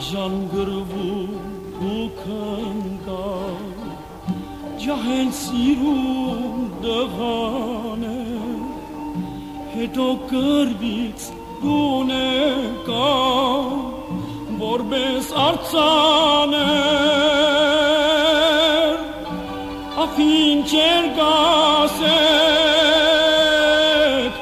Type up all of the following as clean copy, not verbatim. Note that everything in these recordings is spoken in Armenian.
ժանգրվում ու քնկալ ջահեն սիրում դղան է հետո կրվից գուն է կա որպես արձաներ ախ ինչ էր գասեք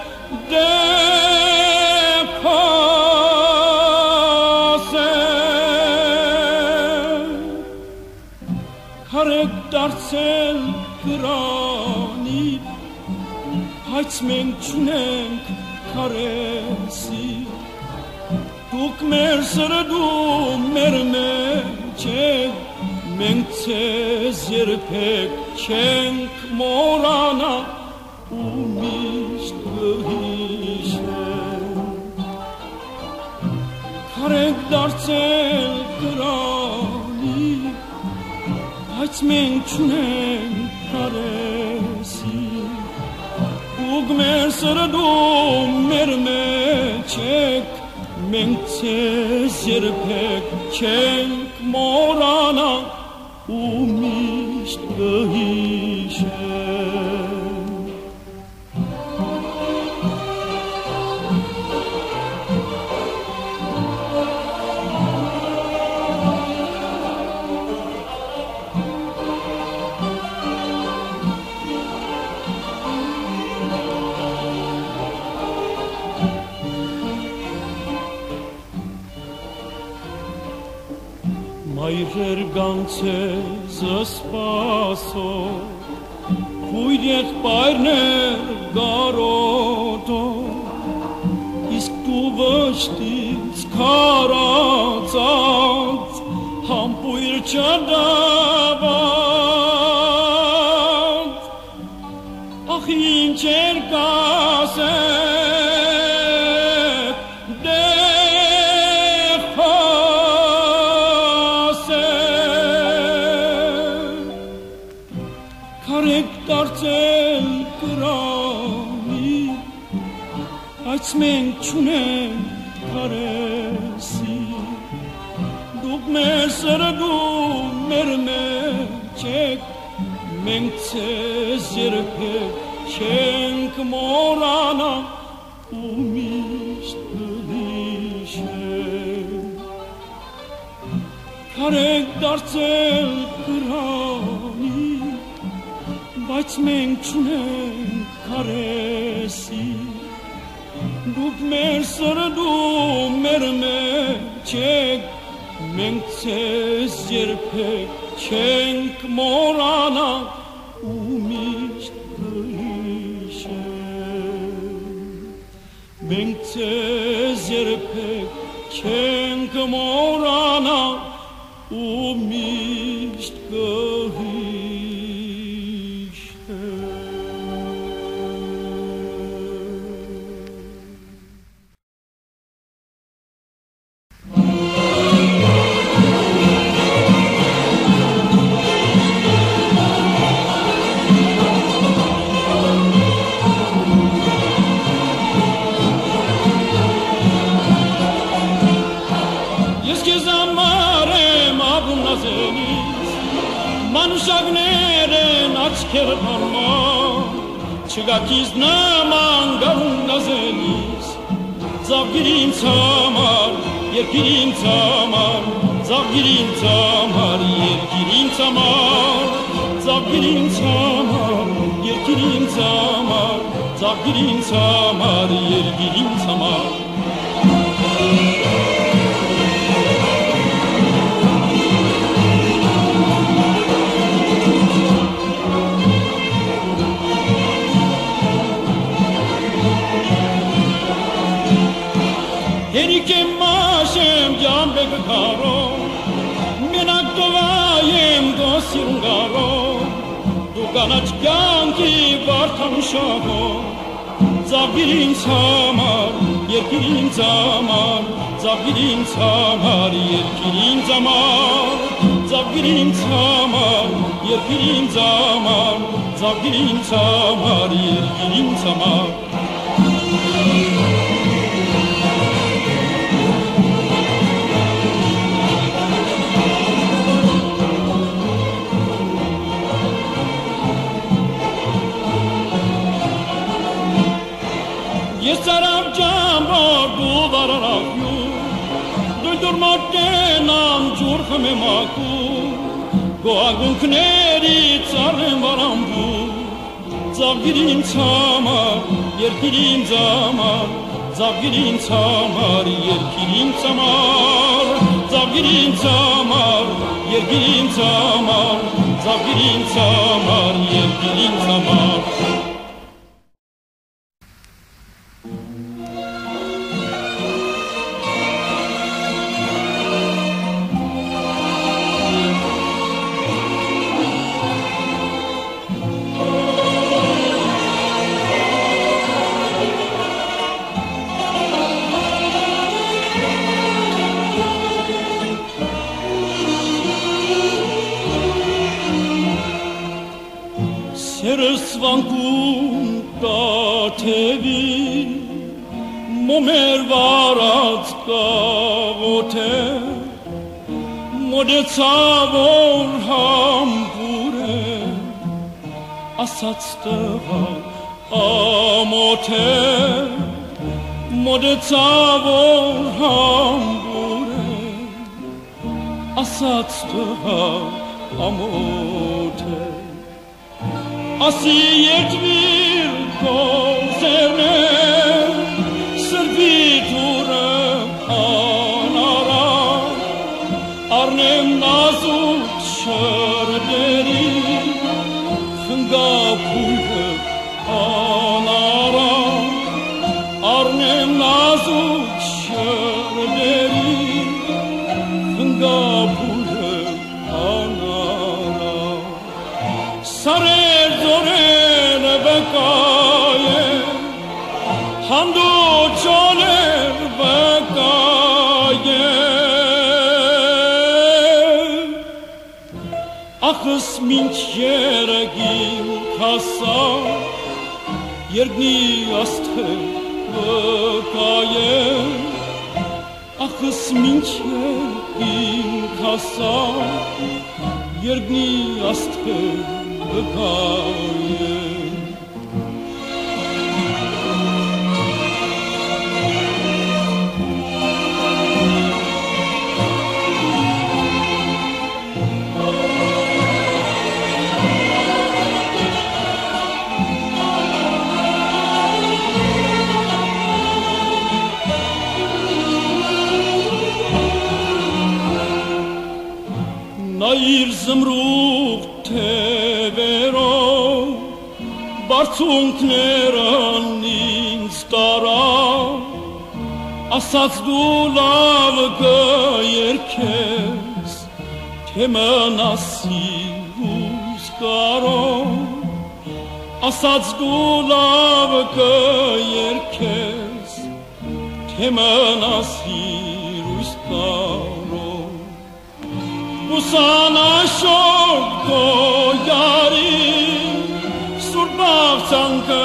Հարեք դարձել կրանի, հայց մենք չունենք քարեսի, դուք մեր սրդում մեր մեջ եք, մենք ձեզ երբեք չենք մոռանա ու միշտ կհիշենք։ Հարեք դարձել կրանի, Բայց մենք չունենք քարեսի, դուք մեր սրդում մեր մեջ եք, մենք ձեզ երբեք չենք մոռանա ու միշտ կհիշենք։ Մայրեր գանցեզ սպասող, հույր եղբայրներ գարոտող, իսկ դու վշտից քարացած, համբույր չդաված, ախ ինչ էր կասել, Դարձել կրանի, բայց մենք չունենք քարեսի, դուք մեր սրդում մեր մեջ եք, մենք ձեզ երբեք չենք մոռանա ու միշտ կհիշենք։ Հարեք դարձել կրանի, Բայց մենք չունենք քարեսի, դուք մեր սրդում մեր մեջ եք, մենք ձեզ երբեք չենք մոռանա ու միշտ կհիշենք։ Մենք ձեզ երբեք չենք մոռանա ու միշտ կհիշենք։ Մանուշակներ են աչքերը թարման, չգակից նման գարուն նազենիս, ծավգիր ինձ համար, երկիր ինձ համար, ծավգիր ինձ համար, երկիր ինձ համար, ծավգիր ինձ համար, երկիր ինձ համար, ծավգիր ինձ համար, երկիր ինձ համար Մաշեմ ջամբեկ քարով, մենակ տովայեմ գոսիրուն գարով, դու կանաչ կյանքի վարդանուշավով, ծավգիր ինձ համար, երկիր ինձ համար, ծավգիր ինձ համար, երկիր ինձ համար, ծավգիր ինձ համար, երկիր ինձ համար, ծավգիր ինձ համար, երկիր ինձ համար ջուր մոտենամ ջուր խմեմակու գոագունքների ծառեմ վարամբու Zavgir inç hamar, yerkir inç hamar Zavgir inç hamar, yerkir inç hamar Zavgir inç hamar, yerkir inç hamar Zavgir inç hamar, yerkir inç hamar Սվանկում կաթևի մոմեր վարած կավոթե մոդեցավ որ համբուր է ասաց տղա ամոթե մոդեցավ որ համբուր է ասաց տղա ամոթե Asi yetvir kozerne servitură anara Arnem nazuk şerderi Fânga pulă anara Arnem nazuk şerderi Fânga pulă anara Sare Hamdu çoler bakaye Akıs minç yeregin kasa Yergni astı bakaye Akıs minç yeregin kasa Yergni astı bakaye Նայիր զմրուղ թևերով բարձունքներն ինձ տարա ասաց դու լավ կերքես թե մնասի հույս կարով ասաց դու լավ կերքես թե մնասի հույս կարով Usanashor koyari Surbav sanka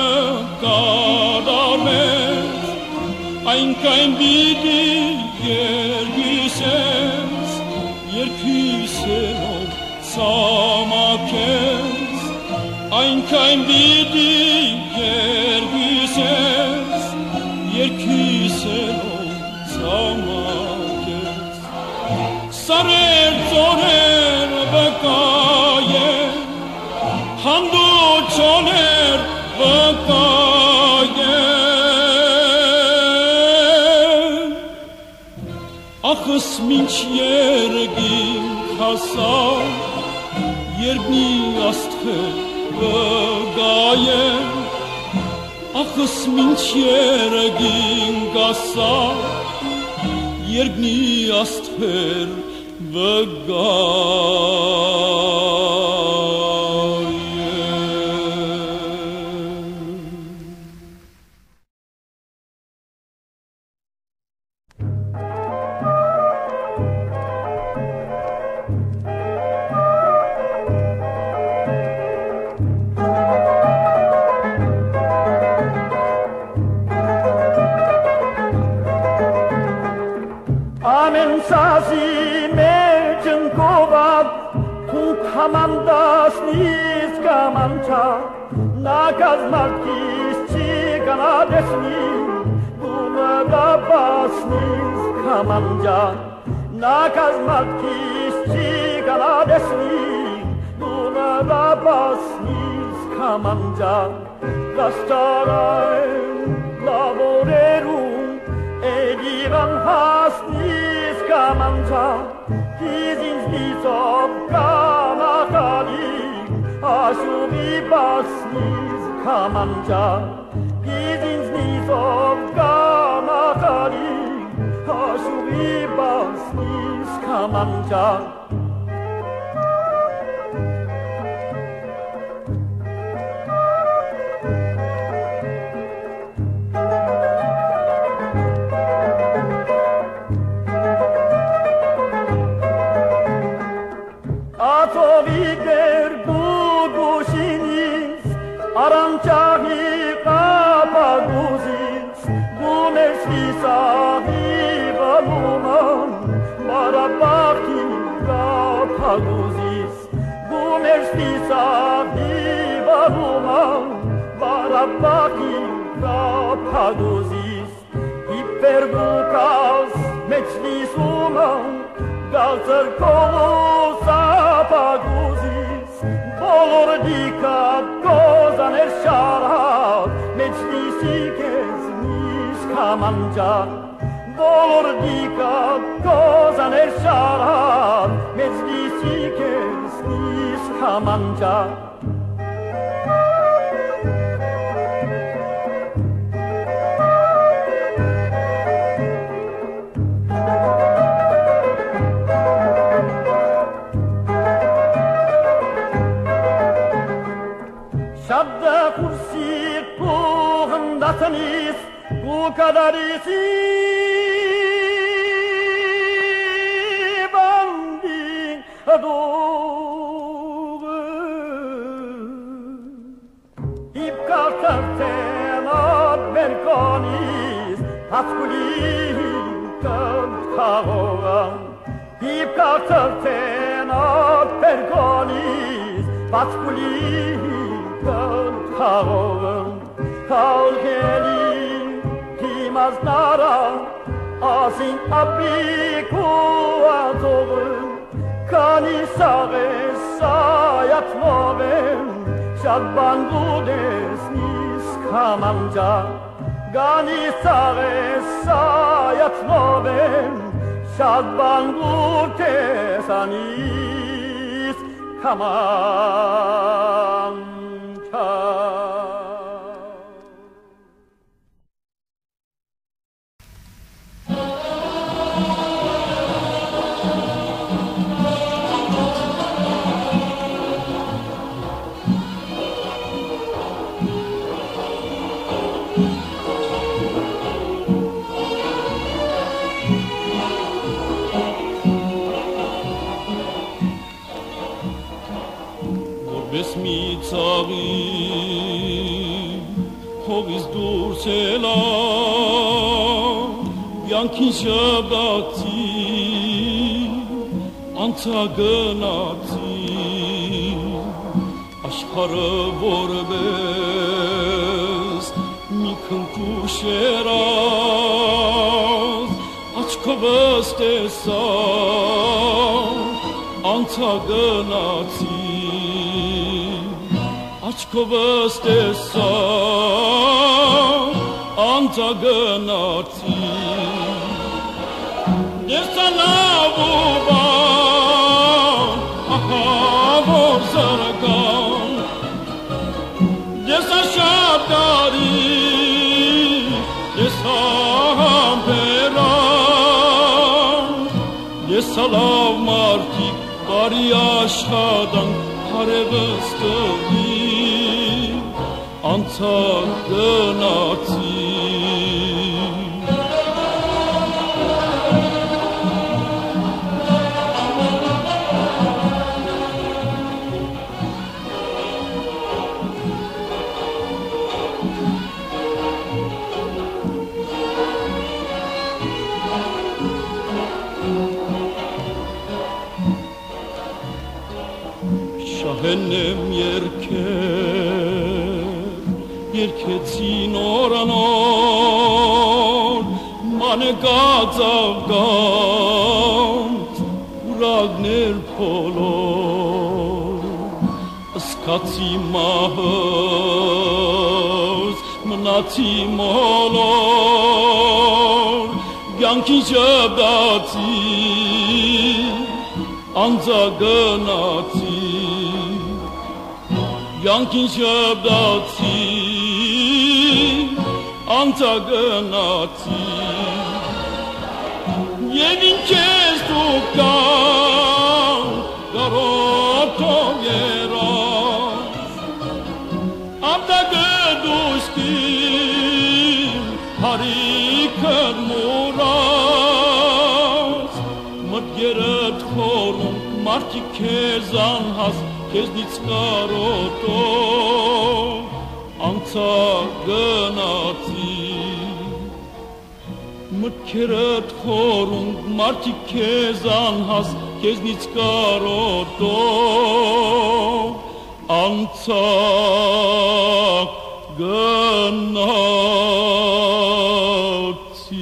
kadarmet Aynkayn bidi yergüsens Yerküsenov samakens Aynkayn bidi yergüsens Yerküsenov samakens Sarer zoner bakaye Hamdu çoler bakaye Akıs minç yergin kasa Yergni astı bakaye Akıs minç yergin kasa Yergni astır Amen sazi mecin kovad Hamandas nis kamancha Nakaz markis chigana desni Bumada basnis kamanja Nakazmatkis cigaladesni Luna rabasnis kamanja Gastaraem laborerum Edivan hasnis kamanja Kizins nisop kamakali Ashubi basnis kamanja Kizins nisop kamakali Ashubi basnis kamanja Atoviker gugushinis Aranchahi kapaguzis Gumeshi sahiba luman Marabaki kapaguzis Gumeshi sahiba luman Marabaki kapaguzis Hiperbukas mechlis uman Galter kolu sapaguzis Bolor dikat gozan ersharat Meclisi kezmiş kamanja Bolor dikat gozan ersharat Meclisi kezmiş kamanja Şadda kursi kuğundatınız bu kadar isi bandin doğu İpkartar tenat berkanis Hatskulikan kağoğan İpkartar tenat berkanis Hatskulikan kağoğan Kalkeli kimaz nara Asin abri kuatoğun Kanisare sayat loven Şadban gudes nis kamanja Kanisare sayat loven Şadban gudes anis kamanja Besmitsagi Hovis dursela Bianchi shabdati Antagonati Ashkara vorbes Mikun kusheraz Achkovas tesa Antagonati Achkovas tesa Antagonati Desalavuban Ahavor zargan Desashabdari Desahamperan Desalav martik Bari aşağıdan Harevestali Antagonati Şahenem yerketin oranor Mane gazavgan ներ փոլոր սկացի մահս մնացի մոլոր կյանքի շաբացի անձագնացի կյանքի շաբացի անձագնացի Եվ ինչ ես դու կան գարոտով երաս Ամտագը դուստին հարիքըր մուրաս Մտգերըտ խորում մարդիկ քեզ անհաս Քեզնից կարոտով անձագնացի Մտքերըտ խորում մարդիկ քեզ անհաս Քեզնից կարոտով անձագնացի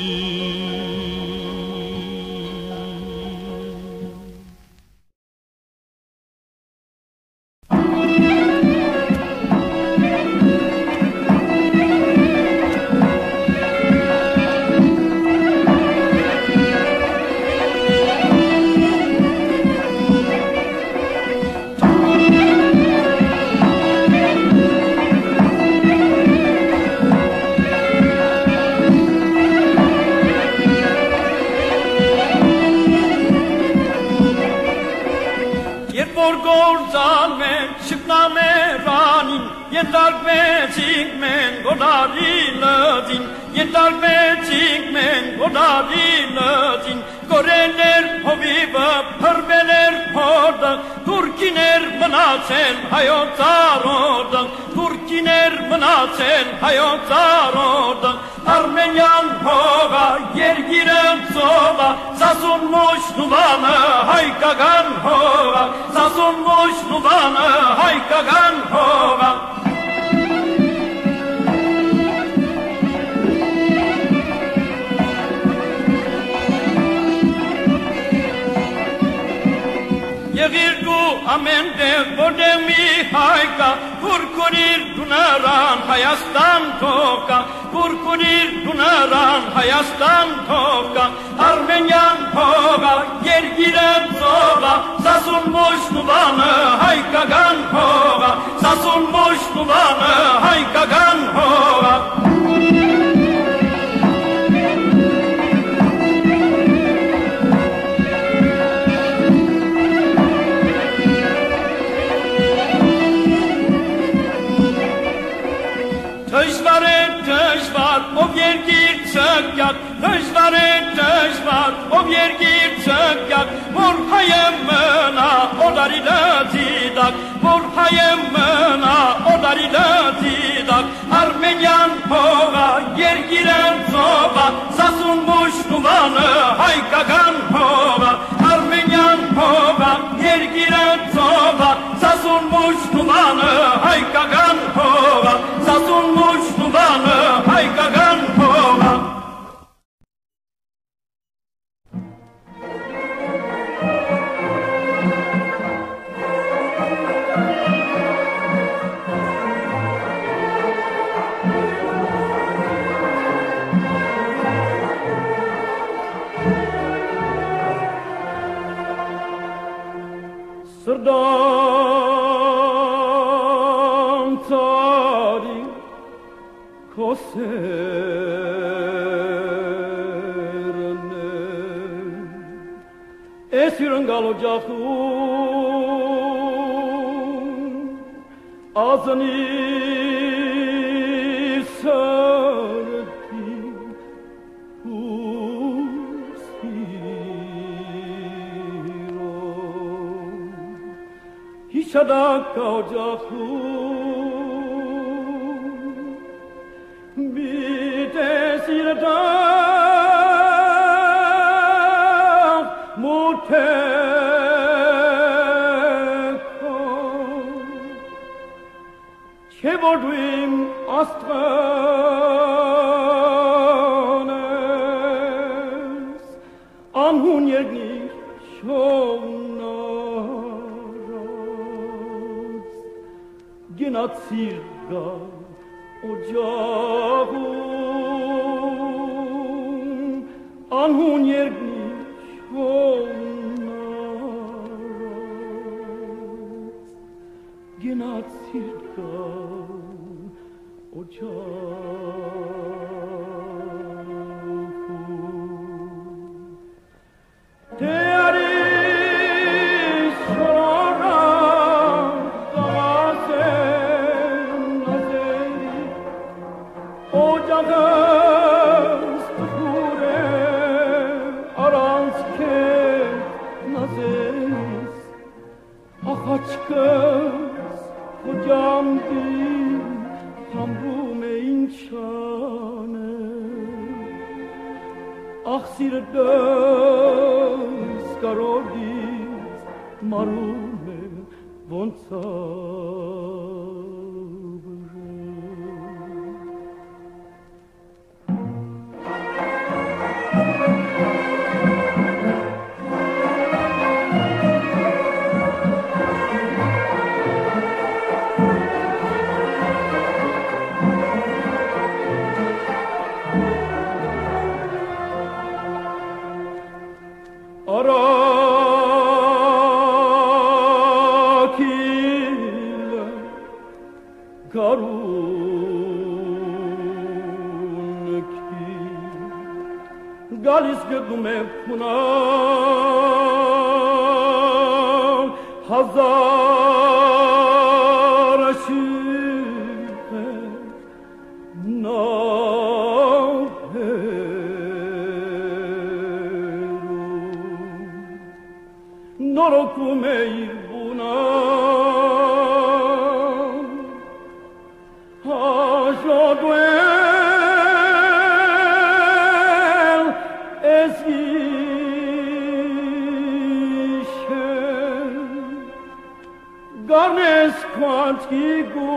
Ենտարկվեցինք մենք գոդարի լծին, Ենտարկվեցինք մենք գոդարի լծին, Կորել էր հովիվը, հրվել էր փորդը, Թուրքիներ մնացել հայոց արոտը, Թուրքիներ մնացել հայոց արոտը, Արմենյան հողա, երգիրը ծովա, Սասուն մոշնուվանը հայկական հողա, Սասուն մոշնուվանը հայկական հողա, Եղիր դու ամեն տեղ, որտեղ մի հայ կա, Կուրկուրիր դու նրան Հայաստան թող կա, Կուրկուրիր դու նրան Հայաստան թող կա, Արմենյան հողա, երգիրը ծովա, Սասուն մոշնուվանը հայկական հողա, Սասուն մոշնուվանը հայկական հողա, ով երգիր ցկյակ, դժվար է դժվար, ով երգիր ցկյակ, որ հայը մնա օդարի դիդակ, որ հայը մնա օդարի դիդակ, Արմենյան հողա, երգիրը ծովա, Սասուն մոշնուվանը հայկական հողա, Արմենյան հողա, երգիրը ծովա, Սասուն մոշնուվանը հայկական հողա, Սասուն մոշնուվանը հայկական հողա, Սրդան ծարի քոսերն ես յուրընկալո ջախում ազնի սրտի Հիշադակ օջախում բիտես իրդակ մութեքոն Չէ որ դու իմ աստղան ես անհուն երկնի շողն գնացիր գա օջախում անհուն երկնիչ հոնարած գնացիր գա օջախում թե արիս շորան գասեն նազերի օջախս տխուր է առանց քեզ նազերիս աղաչքս խոջամդին համբում է ինչ անեմ աղ սիրտս կարոտից մարում է ոնց Գալիս գտնում է փունավ հազար աշիղեր նավերում նորոգում է իր բունավ հաշոտում է Garnes quanti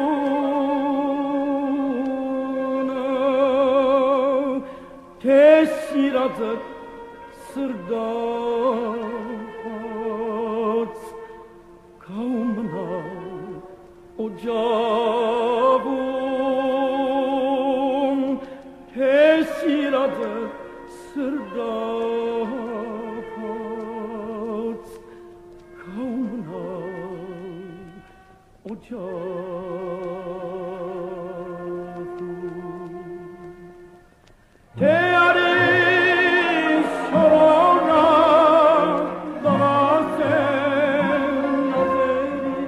guna te sirazat sırdat kaumna ocağım te sirazat sırdat kaumna Te aris şorona dağasen nazeri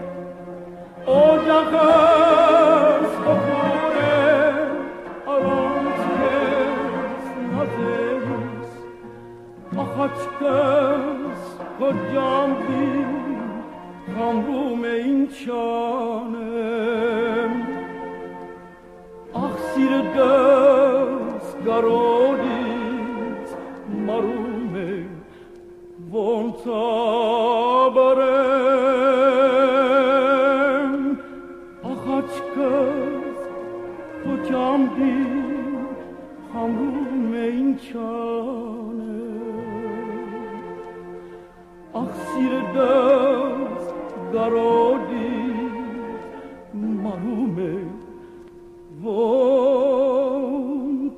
ocağız kokure arantzkes nazeris Ahaç kız kocam bir Kamrum inçanem Ah sirdes garodis marume vontabarem Ah açkız kocam bir kamrum inçanem Ah sirdes Garodis marume vont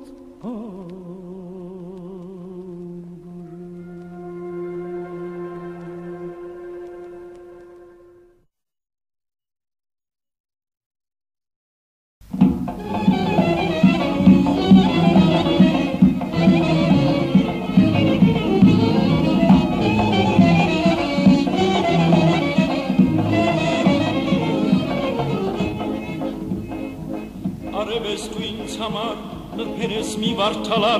Արևես դու ինձ համար նրբերես մի վարդալար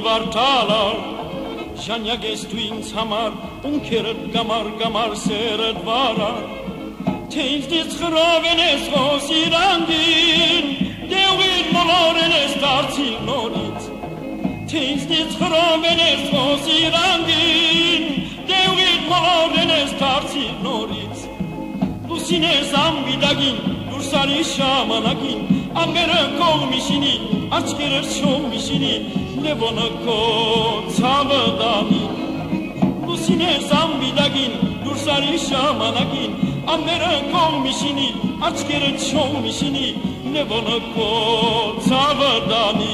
Ժանյակ ես դու ինձ համար ունքերդ գամար սերդ վարար Թե ինձնից խրովեն ես ոնց իրանդին Դե ուղիդ մոլորեն ես դարձիլ նորից Թե ինձնից խրովեն ես ոնց իրանդին Դե ուղիդ մոլորեն ես դարձիլ նորից Լուսին ես ամվիդագին դուրսարի շամանակին Ամերը կողմիշինի, աչկերեր շոմիշինի, նևոնը կո ցավը դամի Լուսին ես ամվիդագին, դուրսարի շամանակին ամները կողմիշինի, աչքերը չողմիշինի, նևոնը կո ծավը դանի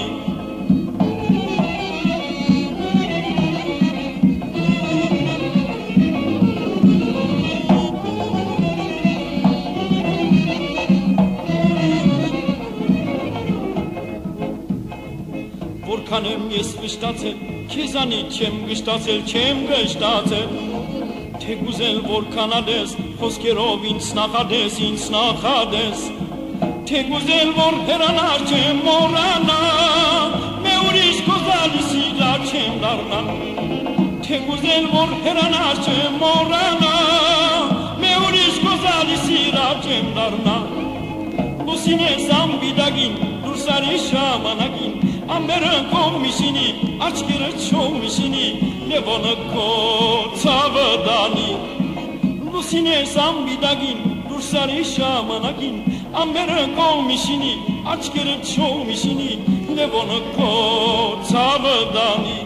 Որքան եմ ես վշտացել, քեզանի չեմ վշտացել, չեմ վշտացել Թե գուզել որքան ադես, խոսքերով ինձ նախադես Թե գուզել որ հերանար չեմ մորանա, մե ուրիշ կոզալիսի լար չեմ դարնա Թե գուզել որ հերանար չեմ մորանա, մե ուրիշ կոզալիսի լար չեմ դարնա Լուսին ես ամբիդագին, դուրսարի շամանակին Ամերը կողմիշինի, աչքերը չողմիշինի, նևոնը կո ծավը դանի Լուսին ես ամբիդագին, դուրսարի շամանակին Ամերը կողմիշինի, աչքերը չողմիշինի, նևոնը կո ծավը դանի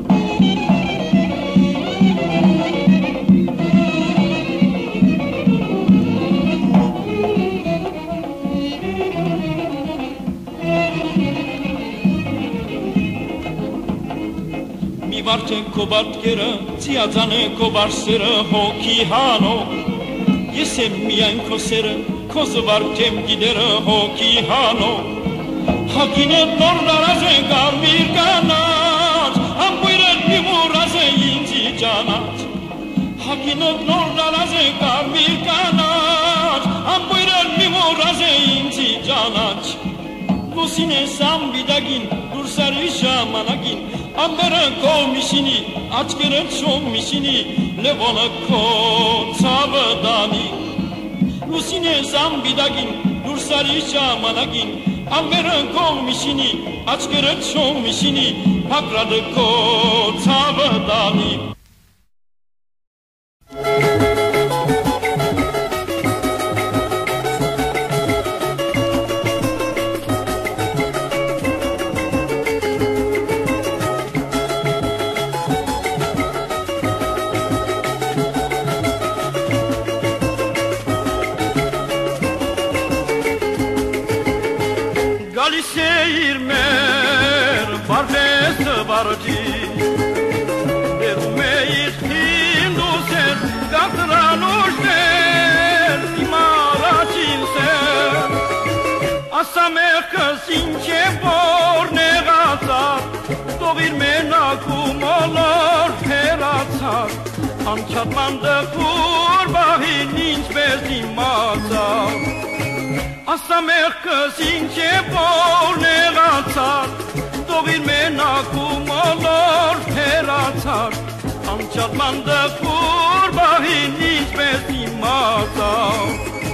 Վարդ է քո բարտկերը, ծիածան է քո բարսերը, հոգի հանող Ես եմ միայն քո սերը, քո զվարդ եմ գիդերը, հոգի հանող Հակինը նոր դարազ է կարմիր կանաչ, ամբույրդ մի մուրազ է ինձի ճանաչ Հակինը նոր դարազ է կարմիր կանաչ, ամբույրդ մի մուրազ է ինձի ճանաչ Լուսին ես ամբիդագին, դուրսարի ժամանակին Ամբերը կողմիշինի, աչքերը չողմիշինի, լևոնը կո ծավը դանի Լուսին ես ամբիդագին, դուրսարի ժամանակին Ամբերը կողմիշինի, աչքերը չողմիշինի, փակրադը կո ծավը դանի Գալիս է իր մեր բարվեսը վարդի Բերում է իր հինդուսեր գաղրանուշներ Իմ առաջին սեր Ասա մեղքս ինչ է որ նեղացար Տող իր մենակում ոլոր հերացար Անչատման դխուր բահին ինչպես իմացար Ասա մեղքս ինչ է որ նեղացար Տող իր մենակում ոլոր հերացար Անչատման դխուր բահին ինչպես իմացար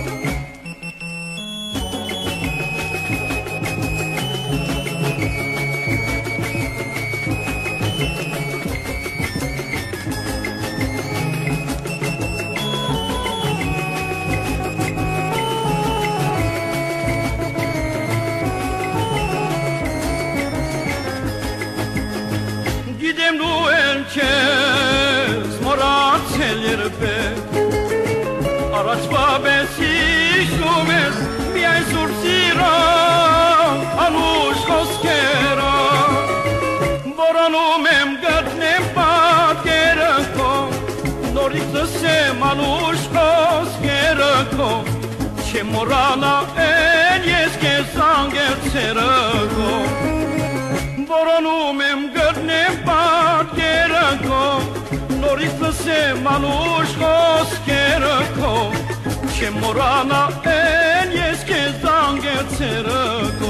Գիտեմ դու էլ չես մոռացել երբեք Առաջվա պես հիշում ես միայն սուր սիրո անուշ խոսքերը Որոնում եմ գտնեմ պատկերը քո Նորից լսեմ անուշ խոսքերը քո Չեմ մոռանա են ես քեզ անգեցերը քո Որոնում եմ գտնեմ պատկերը քո Նորից լսեմ անուշ խոսքերը քո Չեմ մոռանա են ես քեզ անգեցերը քո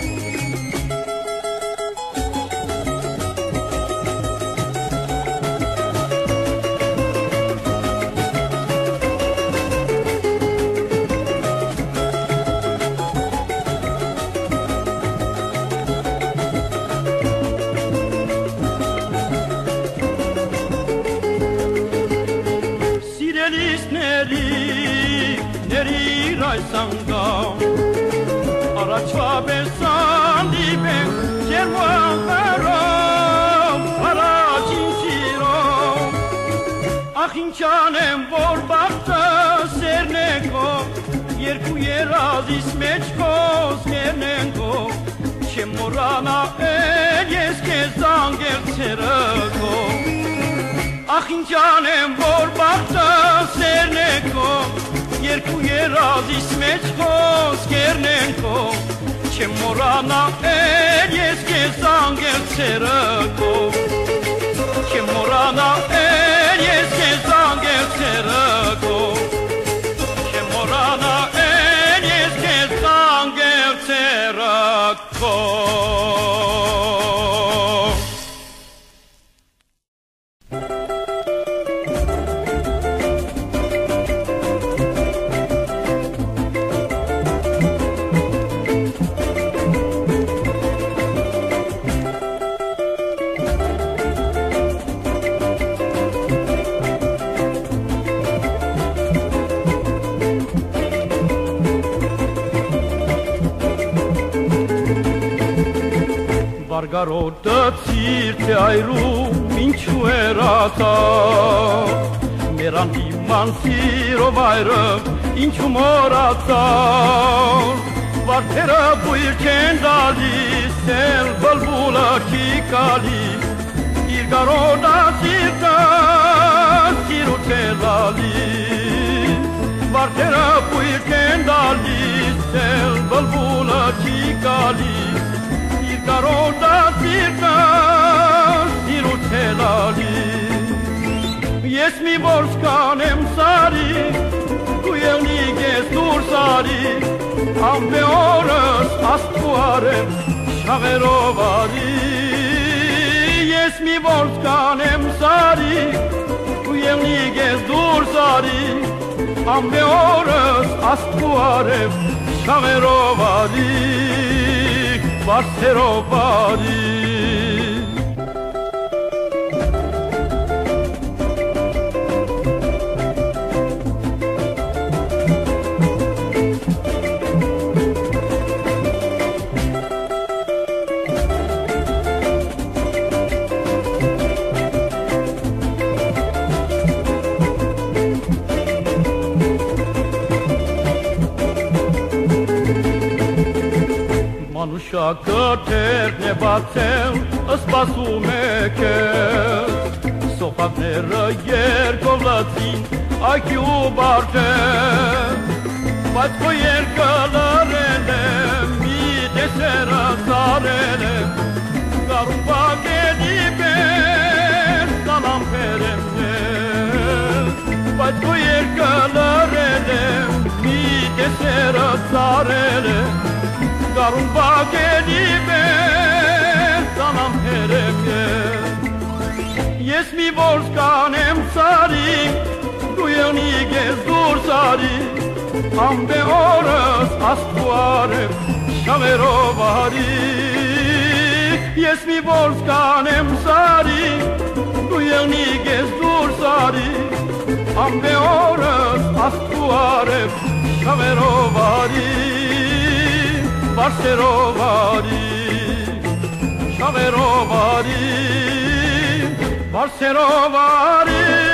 Առաջվա պես անդիպենք ջերմուաղարով առաջին սիրով Ախ ինչ անեմ որ բաղթը սերն է երկու երազիս մեջ խոսքերն են քո Չեմ մոռանա էլ ես քեզ անգերցերը քո Ախ ինչ անեմ որ բախտը սերն է քո Երկու երազիս մեջ խոսքերն են քո Չեմ մոռանա էլ ես քեզ անգերցերը քո Չեմ մոռանա էլ ես քեզ անգերցերը քո Չեմ մոռանա էլ ես քեզ անգերցերը քո Վարգարոտը ծիրտ է այրում ինչու երատա Մեր անհիման սիրով այրը ինչու մորացա Վարդերը բույր չեն դալիս էլ բլբուլը չի կալիս Իր գարոտը ծիրտը սիրուց է լալիս Վարդերը բույր չեն դալիս էլ բլբուլը չի կալիս Կարոտա սիրտը սիրուց է լալիս Ես մի որս կանեմ սարի դու ելնիկ ես դուրս արի Ամբե օրս աստու արեմ շաղերով արի Ես մի որս կանեմ սարի դու ելնիկ ես դուրս արի Ամբե օրս աստու արեմ շաղերով արի Վարդերով արի Մանուշակրթերն է բացել, սպասում է քեզ Սոխավները երկով լացին, այգու բարձել Բայց քո երկը լռել է, մի տեսերը ծարել է Գարուն բակելի պես, սալամփեր եմ նել Բայց քո երկը լռել է, մի տեսերը ծարել է Գարուն բակելի պես սալամփեր եմ նել Ես մի որս կանեմ սարի, դու ելնիկ ես դուրս արի Ամբե օրս աստու արեմ շավերով արի Ես մի որս կանեմ սարի, դու ելնիկ ես դուրս արի Ամբե օրս աստու արեմ շավերով արի Վարդերով արի շավերով արի Վարդերով արի